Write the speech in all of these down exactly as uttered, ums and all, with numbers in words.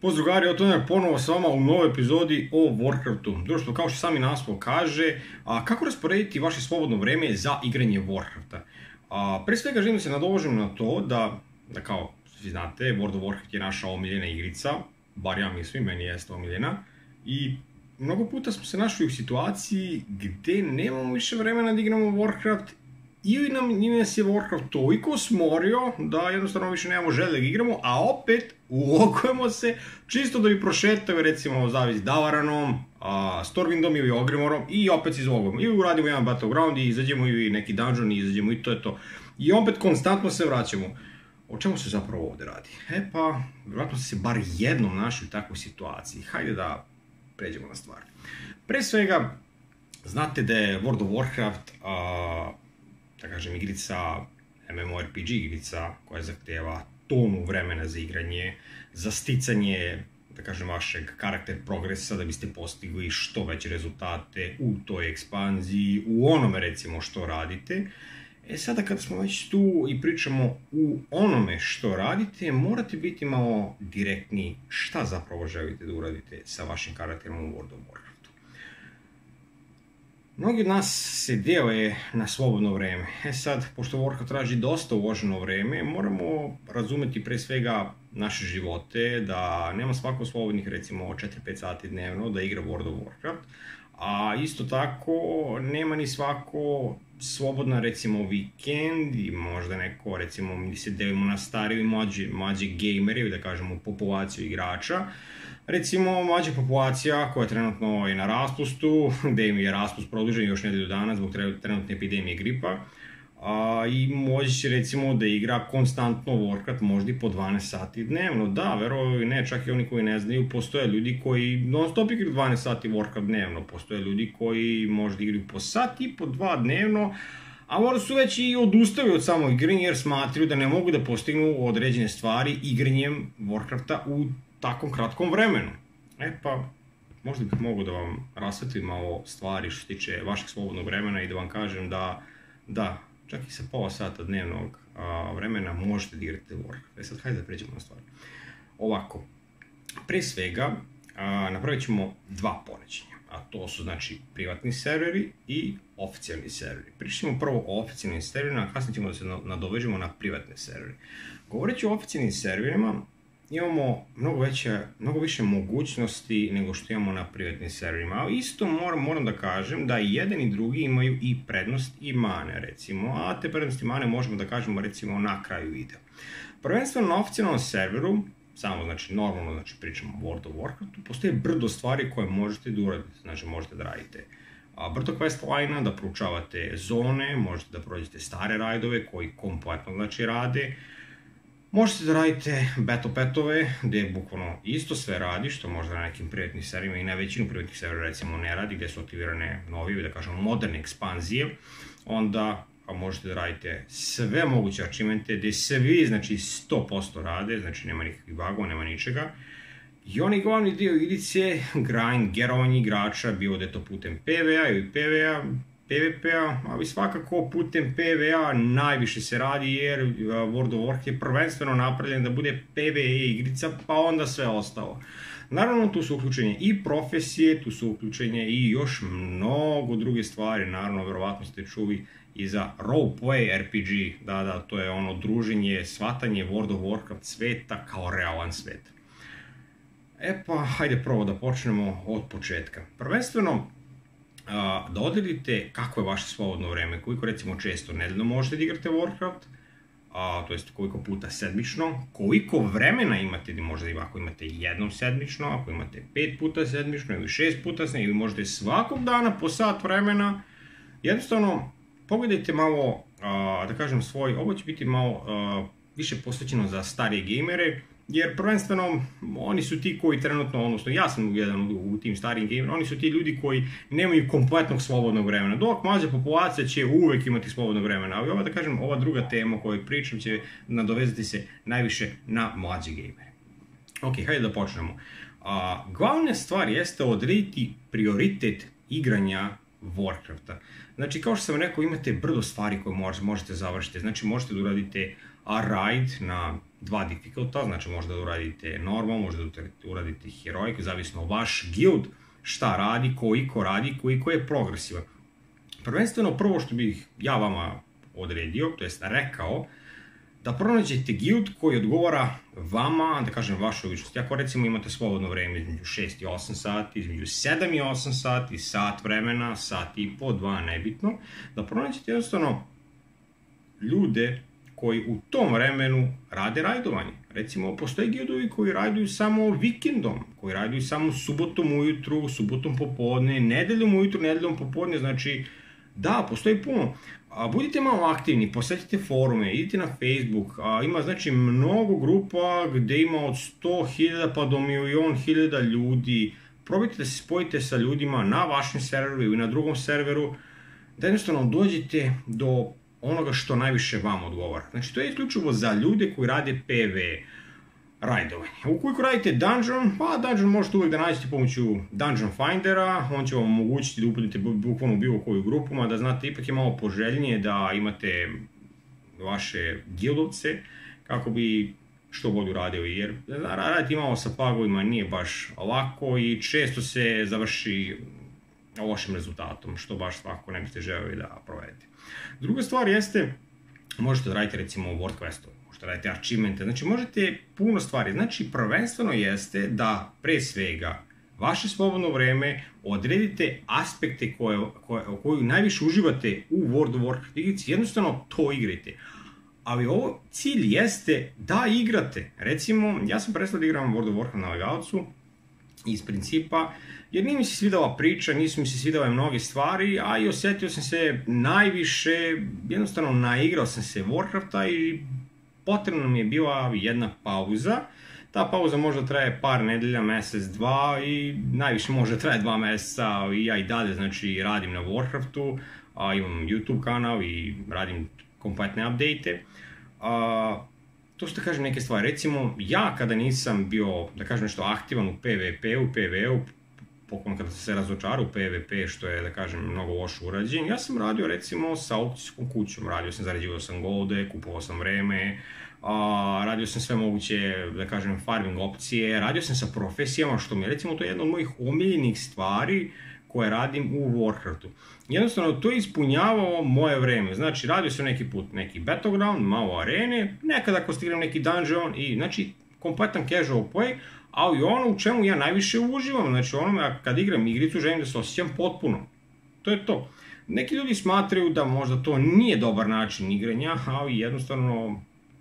Pozdrav drugari, evo Toner ponovo s vama u novoj epizodi o Warcraftu. Društvo, kao što sami naslov kaže, a, kako rasporediti vaše slobodno vreme za igranje Warcrafta. A, pre svega želim se nadovežem na to da, da kao svi znate, World of Warcraft je naša omiljena igrica, bar ja mislim, meni jeste omiljena, i mnogo puta smo se našli u situaciji gde nemamo više vremena da igramo Warcraft ili nam nas je Warcraft toliko smorio da jednostavno više nemamo želje da igramo, a opet ulokujemo se čisto da bi prošetali recimo Zavis Davaranom, Stormwindom ili Ogrimmordom i opet se izlogujemo. Ili uradimo jedan Battleground i izađemo ili neki dungeon i izađemo i to je to. I opet konstantno se vraćamo. O čemu se zapravo ovde radi? E pa, vjerojatno ste se bar jednom našli u takvoj situaciji. Hajde da pređemo na stvar. Pre svega, znate da je World of Warcraft, a, da kažem, igrica, MMORPG igrica koja zahteva tonu vremena za igranje, za sticanje, da kažem, vašeg karakter progresa da biste postigli što veće rezultate u toj ekspanziji, u onome recimo što radite. E sada kada smo već tu i pričamo u onome što radite, morate biti malo direktni šta zapravo želite da uradite sa vašim karakterom u World of Warcraftu. Mnogi od nas se dele na slobodno vreme. E sad, pošto Warcraft traži dosta uloženo vreme, moramo razumeti pre svega naše živote, da nema svako slobodnih recimo četiri pet sati dnevno da igra World of Warcraft, a isto tako nema ni svako slobodna recimo vikend i možda neko recimo mi se delimo na stariji i mlađi, mlađi gejmeri, da kažemo populaciju igrača. Recimo, mlađa populacija koja trenutno je na raspustu, gde im je raspust produžen još nedelju dana zbog trenutne epidemije gripa, a, i može će recimo da igra konstantno Warcraft možda i po dvanaest sati dnevno. Da, verovali ili ne, čak i oni koji ne znaju, postoje ljudi koji non stop igraju dvanaest sati Warcraft dnevno, postoje ljudi koji možda igraju po sat i po dva dnevno, a možda su već i odustali od samog igranja jer smatraju da ne mogu da postignu određene stvari igranjem Warcrafta u takvom kratkom vremenu. E pa, možda bih mogu da vam rasvetlim malo stvari što se tiče vašeg slobodnog vremena i da vam kažem da, da, čak i sa pola sata dnevnog a, vremena možete da igrate Warcraft. E sad, hajde da pređemo na stvar. Ovako, pre svega a, napravit ćemo dva poređenja, a to su znači privatni serveri i oficijalni serveri. Pričat ćemo prvo o oficijalnim serverima, a kasnije ćemo da se nadovežemo na privatne servere. Govoreći o oficijalnim serverima, imamo mnogo, veće, mnogo više mogućnosti nego što imamo na privatnim serverima, ali isto moram, moram da kažem da i jedan i drugi imaju i prednost i mane, recimo, a te prednosti i mane možemo da kažemo recimo na kraju videa. Prvenstveno na oficijalnom serveru, samo znači normalno znači pričamo o World of Warcraftu, postoje brdo stvari koje možete da uradite, znači možete da radite brdo quest line-a, da proučavate zone, možete da prođete stare rajdove koji kompletno znači rade. Možete da radite battle petove, gde bukvalno isto sve radi, što možda na nekim privatnim serverima i na većinu privatnih servera recimo ne radi, gde su aktivirane novi, da kažemo moderne ekspanzije. Onda možete da radite sve moguće achievemente, gde svi znači sto posto rade, znači nema nikakvih bugova, nema ničega. I onaj glavni dio igrice, grind, gerovanje igrača, bilo da je to putem pe ve a ili pe ve a, pe ve pe-a, ali svakako putem pe ve a najviše se radi jer World of Warcraft je prvenstveno napravljen da bude pe ve e igrica, pa onda sve ostalo. Naravno, tu su uključenje i profesije, tu su uključenje i još mnogo druge stvari, naravno, verovatno ste čuli i za roleplay er pe ge, da, da, to je ono druženje, shvatanje World of Warcraft sveta kao realan svet. E pa, hajde prvo da počnemo od početka. Prvenstveno, da odredite kako je vaše slobodno vreme, koliko recimo često nedeljno možete da igrate Warcraft, to jest koliko puta sedmično, koliko vremena imate, da možda i ako imate jednom sedmično, ako imate pet puta sedmično ili šest puta sedmično, ili možete svakog dana po sat vremena. Jednostavno, pogledajte malo, da kažem svoj, ovo će biti malo više posvećeno za starije gejmere, jer prvenstveno oni su ti koji trenutno, odnosno ja sam jedan u tim starijim gamerima, oni su ti ljudi koji nemaju kompletnog slobodnog vremena, dok mlađa populacija će uvek imati slobodnog vremena, ali ova, da kažem, ova druga tema o kojoj pričam će nadovezati se najviše na mlađe gejmere. Ok, hajde da počnemo. A, glavna stvar jeste odrediti prioritet igranja Warcrafta. Znači, kao što sam rekao, imate brdo stvari koje možete završiti, znači možete da uradite a raid na dva difficulta, znači možda da uradite normal, možda da uradite heroic, zavisno vaš guild šta radi, koliko radi, koliko je progresivan. Prvenstveno prvo što bih ja vama odredio, to jest rekao, da pronađete guild koji odgovara vama, da kažem, vašoj ličnosti. Ako recimo imate slobodno vreme između šest i osam sati, između sedam i osam sati, sat vremena, sat i po, dva, nebitno, da pronađete jednostavno ljude koji u tom vremenu rade rajdovanje. Recimo, postoje guildovi koji rajduju samo vikendom, koji rajduju samo subotom ujutru, subotom popodne, nedeljom ujutru, nedeljom popodne, znači, da, postoji puno. A budite malo aktivni, posjetite forume, idite na Facebook, a, ima znači mnogo grupa gde ima od sto hiljada pa do milion hiljada ljudi. Probajte da se spojite sa ljudima na vašem serveru ili na drugom serveru, da jednostavno dođete do onoga što najviše vam odgovara. Znači to je isključivo za ljude koji rade P V rajdovanje. Ukoliko radite dungeon, pa dungeon možete uvijek da nađete pomoću Dungeon Findera, on će vam omogućiti da upadnete bukvalno bilo koju grupu, da znate ipak je malo poželjnije da imate vaše guildovce kako bi što bolje uradili, jer raditi malo sa pagovima nije baš lako i često se završi lošim rezultatom, što baš svako ne biste želeli da provedete. Druga stvar jeste, možete da radite recimo world questove, možete da radite achievemente, znači možete puno stvari, znači prvenstveno jeste da pre svega vaše slobodno vreme odredite aspekte koje, koje, koju najviše uživate u World of Warcraft igrici, jednostavno to igrajte. Ali ovo cilj jeste da igrate. Recimo, ja sam prestao da igram World of Warcraft na legalcu iz principa, jer nije mi se svidala priča, nisu mi se svidale mnoge stvari, a i osjetio sam se najviše, jednostavno naigrao sam se Warcrafta i potrebna mi je bila jedna pauza. Ta pauza možda traje par nedelja, mesec, dva i najviše možda traje dva meseca i ja i dalje znači radim na Warcraftu, a, imam YouTube kanal i radim kompletne update-e. To što kažem neke stvari, recimo ja kada nisam bio, da kažem nešto, aktivan u PvP-u, PvE-u, poklon kada sam se razočarao u PvP, što je, da kažem, mnogo loše urađen, ja sam radio recimo sa aukcijskom kućom, radio sam, zarađivao sam golde, kupovao sam vreme, a, radio sam sve moguće, da kažem, farming opcije, radio sam sa profesijama, što mi je, recimo, to je jedna od mojih omiljenih stvari koje radim u Warcraftu. Jednostavno, to je ispunjavao moje vreme. Znači, radio sam neki put neki battleground, malo arene, nekada ako stigram neki dungeon i, znači, kompletan casual play, ali ono u čemu ja najviše uživam, znači, onome, kad igram igricu, želim da se osjećam potpuno. To je to. Neki ljudi smatraju da možda to nije dobar način igranja, ali jednostavno,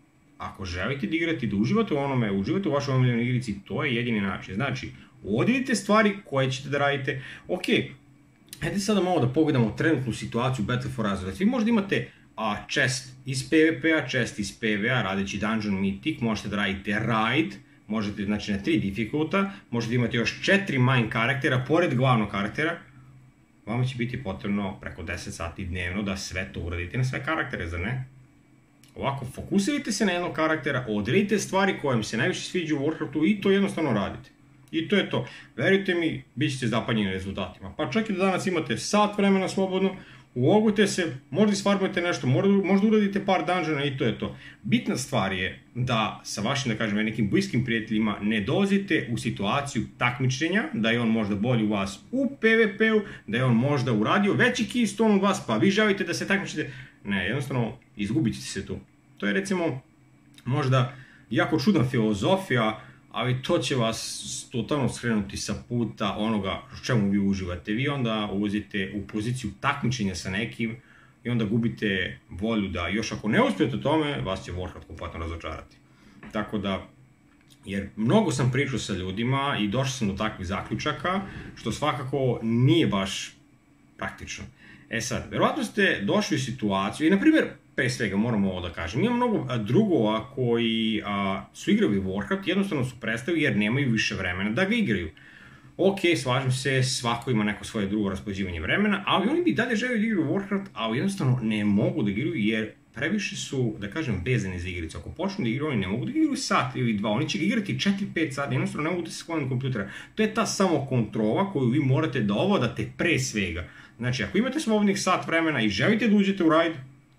ako želite da igrate, da uživate u onome, uživate u vašoj omiljenoj igrici, to je jedini način. Znači, odredite stvari koje ćete da radite. Ok, hajde sada malo da pogledamo trenutnu situaciju Battle for Azeroth. Vi možda imate a, chest iz PvP-a, chest iz PvE-a, radeći Dungeon Mythic, možete da radite raid, možete znači na tri difficulta, možete imati još četiri main karaktera, pored glavnog karaktera. Vama će biti potrebno preko deset sati dnevno da sve to uradite na sve karaktere, zar ne? Ovako, fokusirajte se na jednog karaktera, odredite stvari koje vam se najviše sviđa u Warcraftu i to jednostavno radite. I to je to. Verujte mi, bit ćete zapanjeni rezultatima. Pa čak i da danas imate sat vremena slobodno, ulogujte se, možda isfarmujete nešto, možda uradite par dungeona i to je to. Bitna stvar je da sa vašim, da kažem, nekim bliskim prijateljima ne dolazite u situaciju takmičenja, da je on možda bolji u vas u PvP-u, da je on možda uradio veći keystone od vas, pa vi želite da se takmičite. Ne, jednostavno, izgubit ćete se tu. To je recimo možda jako čudna filozofija, ali to će vas totalno skrenuti sa puta onoga u čemu vi uživate. Vi onda ulazite u poziciju takmičenja sa nekim i onda gubite volju da još ako ne uspijete tome, vas će Warcraft kompletno razočarati. Tako da, jer mnogo sam pričao sa ljudima i došao sam do takvih zaključaka, što svakako nije baš praktično. E sad, verovatno ste došli u situaciju i, na primjer, pre svega moramo ovo da kažem, ima mnogo drugova koji a, su igrali Warcraft, jednostavno su prestali jer nemaju više vremena da ga igraju. Ok, slažem se, svako ima neko svoje drugo raspoređivanje vremena, ali oni bi dalje želeli da igraju Warcraft, ali jednostavno ne mogu da igraju jer previše su, da kažem, vezani za igricu. Ako počnu da igraju, oni ne mogu da igraju sat ili dva, oni će ga igrati četiri pet sati, jednostavno ne mogu da se sklone kompjutera. To je ta samokontrola koju vi morate da ovladate pre svega. Znači, ako imate slobodnih sat vremena i želite da uđete u raid,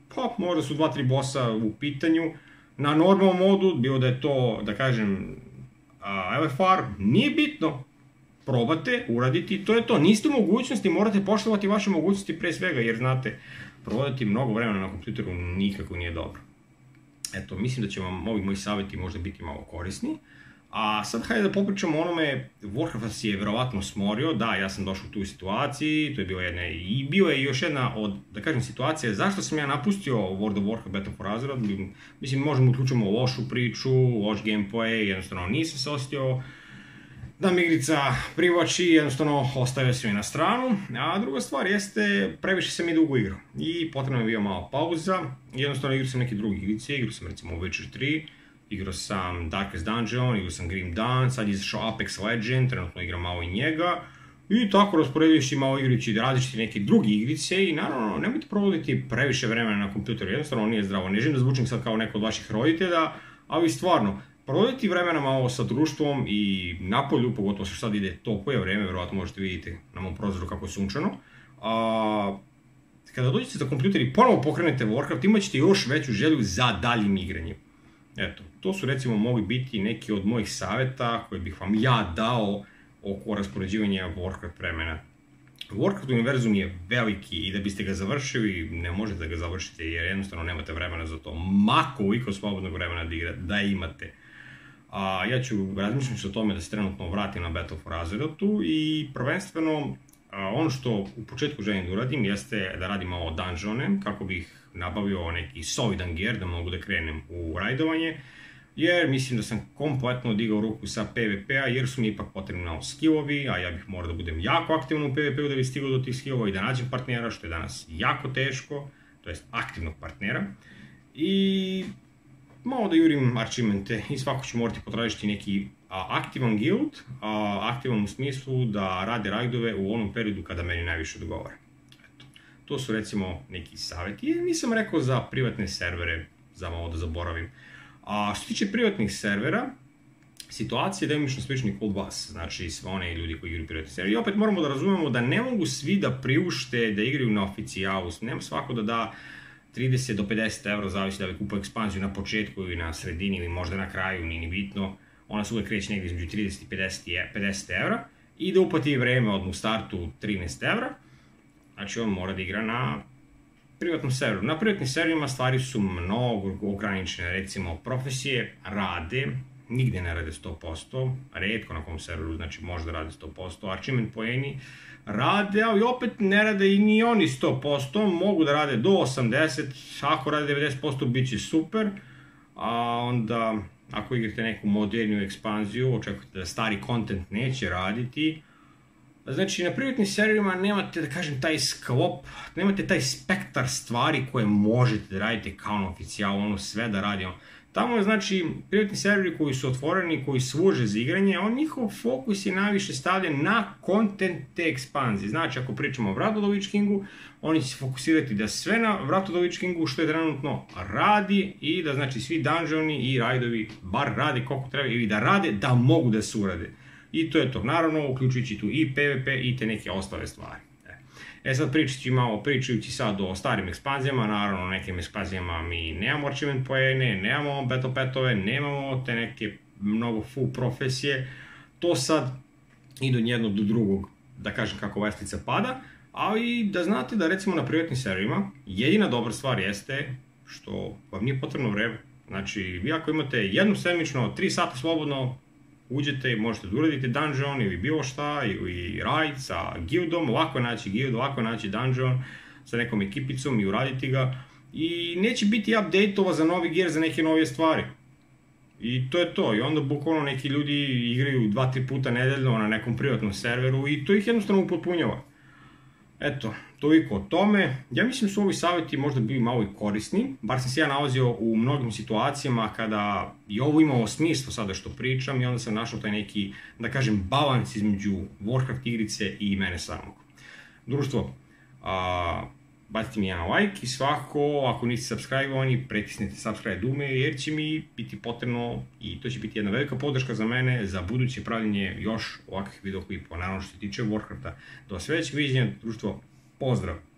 pa možda su dva, tri bossa u pitanju. Na normalnom modu, bilo da je to, da kažem, L F R, nije bitno. Probate, uraditi, to je to. Niste u mogućnosti, morate poštovati vaše mogućnosti pre svega, jer znate, provoditi mnogo vremena na kompjuteru nikako nije dobro. Eto, mislim da će vam ovi moji savjeti možda biti malo korisni. A sad hajde da popričamo o onome, Warcraft vas je verovatno smorio, da, ja sam došao u tu situaciji, to je bila jedna, i bio je još jedna od, da kažem, situacija, zašto sam ja napustio World of Warcraft Battle for Azeroth, mislim, možemo uključimo lošu priču, loš gameplay, jednostavno nisam se osjetio da mi igrica privlači, jednostavno ostavio sam je na stranu, a druga stvar jeste, previše sam i dugo igrao i potrebno je bio malo pauza, jednostavno igrao sam neke druge igrice, igrao sam recimo Witcher tri, igrao sam Darkest Dungeon, igrao sam Grim Dawn, sad je izašao Apex Legend, trenutno igram malo i njega. I tako rasporedujući malo igrajući različite neke druge igrice i naravno nemojte provoditi previše vremena na kompjuteru, jednostavno nije zdravo. Ne želim da zvučim sad kao neko od vaših roditelja, ali stvarno, provoditi vremena malo sa društvom i napolju, pogotovo što sad ide toplije vreme, verovatno možete vidjeti na mom prozoru kako je sunčano. A, kada dođete za kompjuter i ponovo pokrenete Warcraft, imat ćete još veću želju za daljim igranjem. Eto, to su recimo mogli biti neki od mojih savjeta koje bih vam ja dao oko raspoređivanja Warcraft vremena. Warcraft univerzum je veliki i da biste ga završili, ne možete da ga završite jer jednostavno nemate vremena za to. Ma koliko slobodnog vremena da, igra, da imate. A, ja ću razmišljati se o tome da se trenutno vratim na Battle for Azeroth i prvenstveno a, ono što u početku želim da uradim jeste da radim malo dungeone kako bih nabavio neki solidan gear da mogu da krenem u rajdovanje, jer mislim da sam kompletno digao ruku sa PvP-a jer su mi ipak potrebni malo skillovi, a ja bih morao da budem jako aktivan u PvP-u da bih stigao do tih skillova i da nađem partnera, što je danas jako teško, to jest aktivnog partnera. I malo da jurim archivemente i svako ću morati potražiti neki a, aktivan guild, a, aktivan u smislu da rade rajdove u onom periodu kada meni najviše odgovara. To su recimo neki savjeti, nisam rekao za privatne servere, za malo da zaboravim. A što se tiče privatnih servera, situacija je delimično slična kod vas, znači sve one ljudi koji igraju privatni server. I opet moramo da razumemo da ne mogu svi da priušte da igraju na oficijalu, nema svako da da trideset do pedeset evra, zavisi da li kupuje ekspanziju na početku ili na sredini ili možda na kraju, nije ni bitno. Ona se uvek kreće negdje između trideset i pedeset evra i da uplati vreme od u startu trinaest evra. Znači on mora da igra na privatnom serveru. Na privatnim serverima stvari su mnogo ograničene, recimo profesije rade, nigde ne rade sto posto, retko na kom serveru, znači možda rade sto posto, achievement poeni rade, ali opet ne rade i ni oni sto posto, mogu da rade do osamdeset, ako rade devedeset posto bit će super, a onda ako igrate neku moderniju ekspanziju, očekujete da stari content neće raditi. Znači, na privatnim serverima nemate, da kažem, taj sklop, nemate taj spektar stvari koje možete da radite kao na oficijalu, ono sve da radimo. Tamo je, znači, privatni serveri koji su otvoreni, koji služe za igranje, on njihov fokus je najviše stavljen na content te ekspanzije. Znači, ako pričamo o Wrath of the Lich Kingu, oni će se fokusirati da sve na Wrath of the Lich Kingu što je trenutno radi i da, znači, svi dungeoni i rajdovi bar rade koliko treba ili da rade da mogu da se urade. I to je to, naravno, uključujući tu i PvP i te neke ostale stvari. E sad pričajući malo, pričajući sad o starim ekspanzijama, naravno nekim ekspanzijama mi nemamo achievement poene, nemamo battle petove, nemamo te neke mnogo full profesije, to sad ide od jednog do drugog, da kažem kako lestvica pada, ali da znate da recimo na privatnim serverima jedina dobra stvar jeste što vam nije potrebno vreme. Znači, vi ako imate jednom sedmično, tri sata slobodno, uđete i možete da uradite dungeon ili bilo šta, ili raid sa guildom, lako je naći guild, lako je naći dungeon sa nekom ekipicom i uraditi ga. I neće biti update-ova za novi gear, za neke nove stvari. I to je to. I onda bukvalno neki ljudi igraju dva tri puta nedeljno na nekom privatnom serveru i to ih jednostavno upotpunjava. Eto, toliko o tome. Ja mislim da su ovi savjeti možda bili malo i korisni, bar sam se ja nalazio u mnogim situacijama kada i ovo imalo smisla sada što pričam i onda sam našao taj neki, da kažem, balans između Warcraft igrice i mene samog. Društvo, a, bacite mi jedan like i svako, ako niste subscribe-ovani, pritisnite subscribe dugme jer će mi biti potrebno i to će biti jedna velika podrška za mene za buduće pravljenje još ovakvih videoklipova, naravno što se tiče Warcrafta. Do sledećeg viđenja, društvo, pozdrav!